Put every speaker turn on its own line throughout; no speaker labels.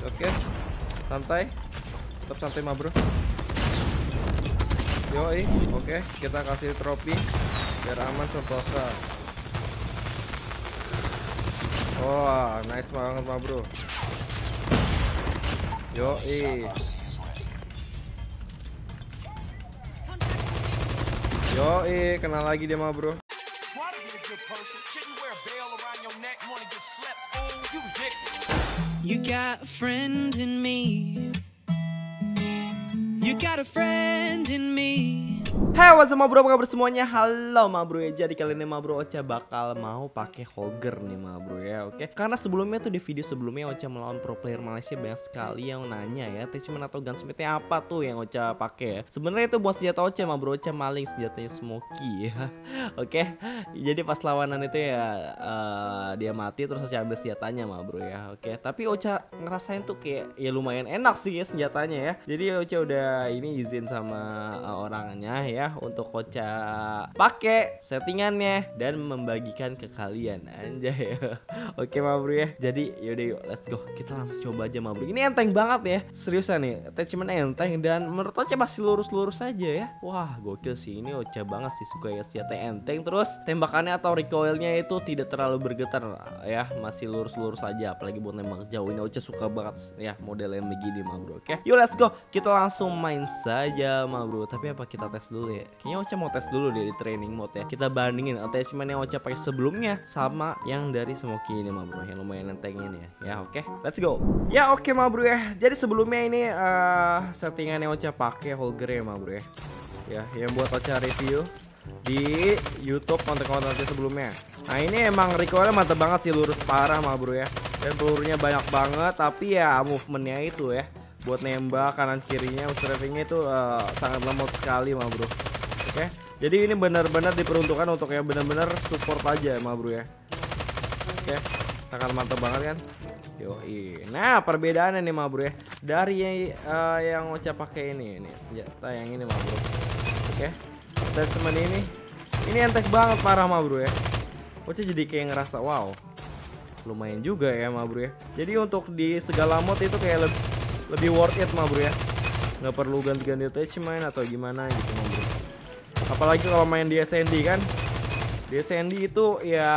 Oke, santai. Tetap santai mah bro. Yoi, oke, kita kasih trofi biar aman sentosa. Wah, nice banget mah bro. Yoi. Yoi, kenal lagi dia mah bro.
You got a friend in me. You got a friend in me.
Hai, what's up ma bro, apa kabar semuanya? Halo ma bro ya. Jadi kali ini ma bro Ocha bakal mau pakai Hogger nih ma bro ya. Oke. Karena sebelumnya tuh di video sebelumnya Ocha melawan pro player Malaysia banyak sekali yang nanya ya, attachment atau gunsmithnya apa tuh yang Ocha pakai ya. Sebenarnya itu buat senjata Ocha ma bro. Ocha maling senjatanya Smoky ya. Oke. Jadi pas lawanan itu ya dia mati terus Ocha ambil senjatanya ma bro ya. Oke. Tapi Ocha ngerasain tuh kayak ya lumayan enak sih ya senjatanya ya. Jadi Ocha udah ini izin sama orangnya ya untuk Ocha pakai settingannya dan membagikan ke kalian anjay. Oke ma bro ya. Jadi yaudah yuk let's go. Kita langsung coba aja ma bro. Ini enteng banget ya. Seriusan nih, attachment enteng dan menurut Ocha masih lurus-lurus aja ya. Wah, gokil sih ini Ocha banget sih suka ya senjata enteng, terus tembakannya atau recoilnya itu tidak terlalu bergetar ya, masih lurus-lurus aja apalagi buat nembak jauh. Ini Ocha suka banget ya model yang begini ma bro. Oke. Yuk let's go. Kita langsung main saja ma bro. Tapi apa kita tes dulu ya? Kayaknya Ocha mau tes dulu deh di training mode ya. Kita bandingin attachment yang Ocha pakai sebelumnya sama yang dari Smoky ini ma bro, yang lumayan entengin ya. Ya oke, let's go. Ya oke ma bro ya. Jadi sebelumnya ini settingan yang Ocha pakai Hogger ya ma bro ya. Ya, yang buat Ocha review di YouTube konten-konten sebelumnya. Nah ini emang recoilnya mantep banget sih, lurus parah ma bro ya. Dan pelurunya banyak banget, tapi ya movementnya itu ya buat nembak kanan kirinya, strafingnya itu sangat lemot sekali ma bro. Oke, jadi ini benar-benar diperuntukkan untuk yang benar-benar support aja ma bro ya. Oke, sangat mantap banget kan. Yoi. Nah perbedaannya nih ma bro ya dari yang Ocha pakai ini senjata yang ini ma bro. Oke, attachment ini enteng banget parah ma bro ya. Ocha jadi kayak ngerasa wow, lumayan juga ya ma bro ya. Jadi untuk di segala mode itu kayak lebih worth it ma bro ya. Nggak perlu ganti-ganti attachment atau gimana gitu ma bro. Apalagi kalau main di SND kan. Di SND itu ya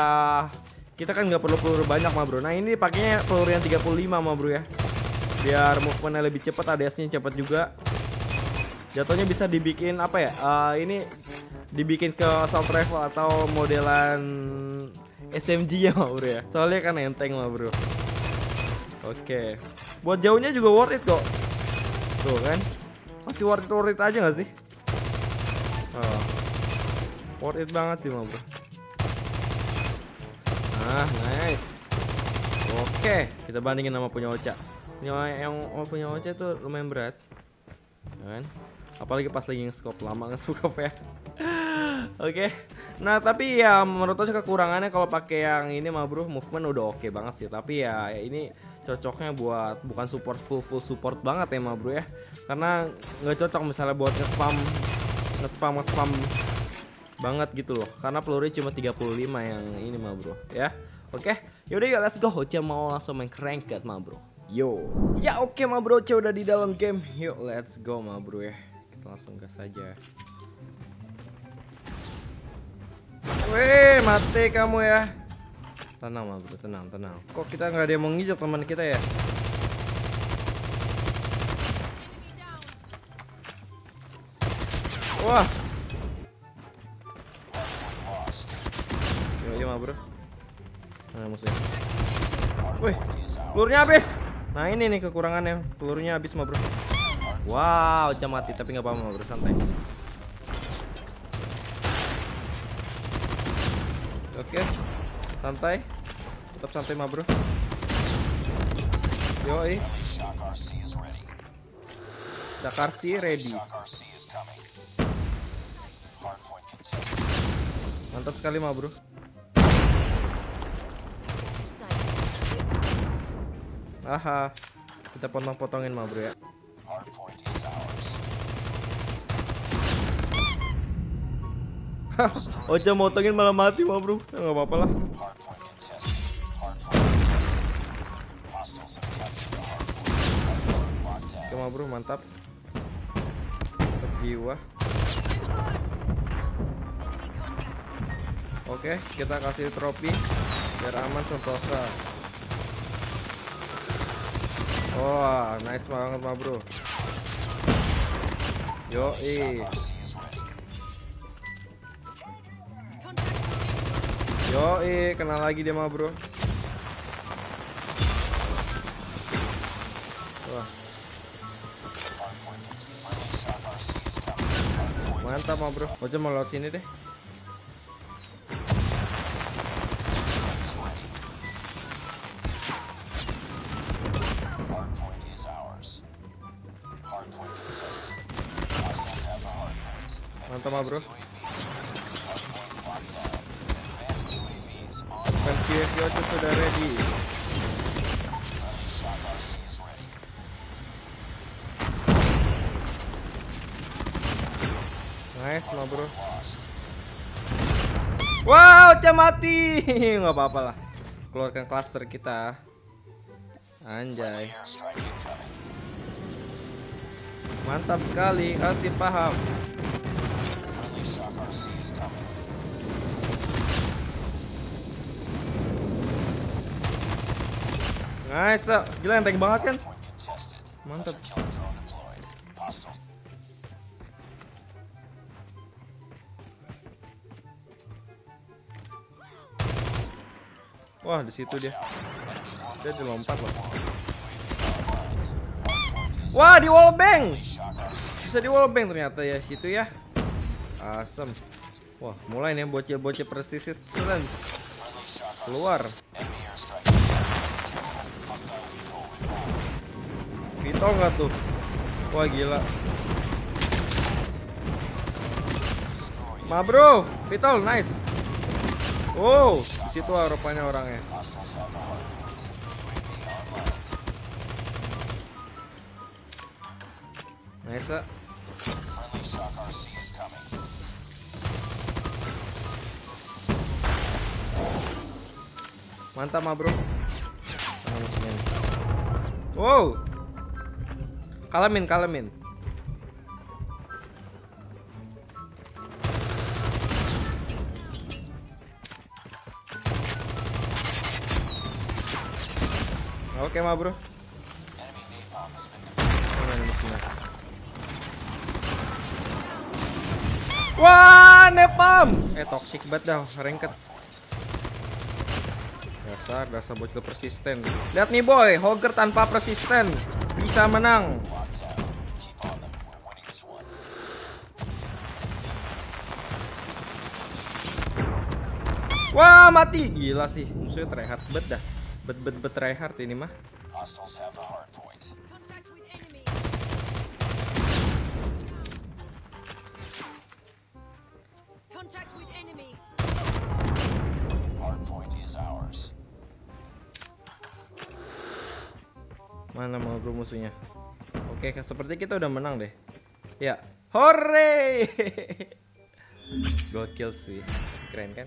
kita kan nggak perlu peluru banyak ma bro. Nah ini pakainya peluru yang 35 ma bro ya. Biar movementnya lebih cepat, ADS-nya cepat juga. Jatuhnya bisa dibikin apa ya? Ini dibikin ke assault rifle atau modelan SMG ya ma bro ya. Soalnya kan enteng ma bro. Oke. Buat jauhnya juga worth it kok. Tuh kan. Masih worth it aja gak sih? Oh. Worth it banget sih ma bro. Nah nice. Oke, kita bandingin sama punya Ocha. Yang punya Ocha itu lumayan berat kan? Apalagi pas lagi nge-scope, lama nge-scope ya. Oke. Nah tapi ya menurut Ocha kekurangannya kalau pakai yang ini ma bro, movement udah oke banget sih. Tapi ya ini cocoknya buat bukan support full support banget ya ma bro ya. Karena nggak cocok misalnya buat nge-spam banget gitu loh. Karena pelurunya cuma 35 yang ini ma bro ya. Oke, yaudah yuk let's go. Ocha mau langsung main Cranked ma bro. Yo. Ya oke ma bro, Ocha udah di dalam game. Yuk let's go ma bro ya. Kita langsung gas aja. Weh, mati kamu ya. Tenang ma bro, tenang. Kok kita nggak ada yang mau ngijak teman kita ya? Wah. Iya ma bro. Nah musuhnya. Wih, pelurunya habis. Nah ini nih kekurangannya, pelurunya habis ma bro. Wow, Ocha mati tapi nggak apa-apa ma bro, santai. Oke, santai. Tetap santai ma bro. Yoi. Shakarsi ready. Mantap sekali ma bro. Aha, kita potong-potongin ma bro ya. Ocha motongin malah mati ma bro. Ya, nggak apa-apa lah. Oke ma bro, mantap. Mantap jiwa. Oke, kita kasih trofi biar aman sentosa. Wah, nice banget ma bro. Yoi. Yoi, kenal lagi dia ma bro. Wah. Mantap ma bro. Oce mau lewat sini deh. Mantap ma bro. Fancy UAV Oce sudah ready. Nice ma bro. Wow, Oce mati. Nggak apa-apa lah. Keluarkan cluster kita. Anjay. Mantap sekali, kasih paham. Nice, gila enteng banget kan? Mantap. Wah, di situ dia. Dia dilompat loh. Wah, di wallbang. Bisa di wallbang ternyata ya situ ya. Asem. Wah, mulai nih bocil-bocil persistent keluar. Vito nggak tuh? Wah gila. Ma bro, Vito nice. Oh, di situ rupanya orangnya. Nice. Mantap ma bro. Wow. Kalamin. Oke ma bro. Wah, nepam. Toxic banget dah, ranked. Dasar bocil persisten. Lihat nih boy, Hogger tanpa persisten bisa menang. Wah, mati. Gila sih, musuhnya tryhard bet dah. Bet tryhard ini mah. Mana mau bro musuhnya? Oke, seperti kita udah menang deh. Ya, hore! Gokil sih, keren kan?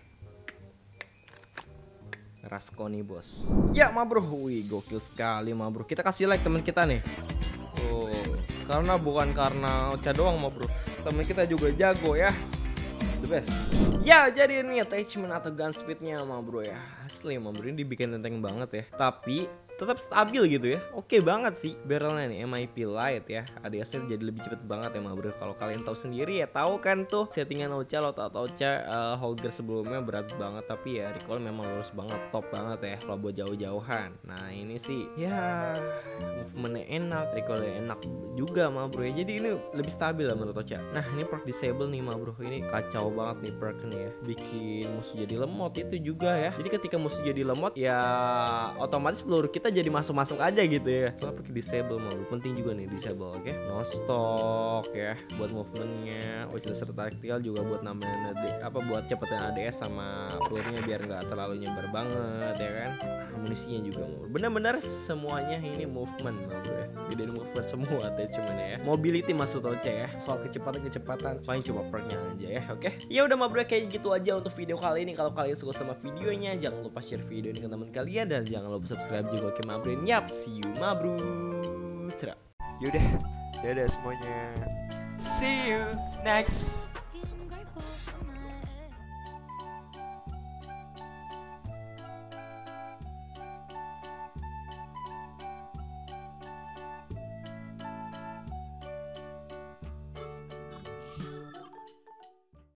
Rasconi bos. Ya ma bro, wih gokil sekali ma bro. Kita kasih like teman kita nih. Oh, karena bukan karena Ocha doang ma bro. Teman kita juga jago ya. The best. Ya, jadi ini attachment atau gun speednya ma bro ya. Asli ma bro, ini dibikin enteng banget ya. Tapi tetap stabil gitu ya. Oke banget sih barrelnya nih, MIP light ya. ADS-nya jadi lebih cepet banget ya ma bro. Kalau kalian tahu sendiri ya, tahu kan tuh settingan Ocha, loadout Ocha Hogger sebelumnya berat banget, tapi ya recoil memang lurus banget, top banget ya kalau buat jauh-jauhan. Nah ini sih ya movementnya enak, recoilnya enak juga ma bro ya. Jadi ini lebih stabil lah menurut Ocha. Nah ini perk disable nih ma bro, ini kacau banget nih perk nih ya, bikin musuh jadi lemot itu juga ya. Jadi ketika musuh jadi lemot ya otomatis peluru kita jadi masuk aja gitu ya. Soalnya pakai disable mau penting juga nih disable. Oke, no stock ya buat movementnya. Oscillator tactical juga buat nambahin buat cepetin ADS sama pelurunya biar nggak terlalu nyebar banget ya kan. Amunisinya juga mau bener-bener semuanya ini movement mau ya. Jadi movement semua attachmentnya ya. Mobility maksud Ocha ya. Soal kecepatan paling cuma perknya aja ya. Oke, ya udah ma bro, kayak gitu aja untuk video kali ini. Kalau kalian suka sama videonya, jangan lupa share video ini ke teman kalian dan jangan lupa subscribe juga. Oke ma bro, yap, see you ma bro. Yaudah, dadah semuanya. See you next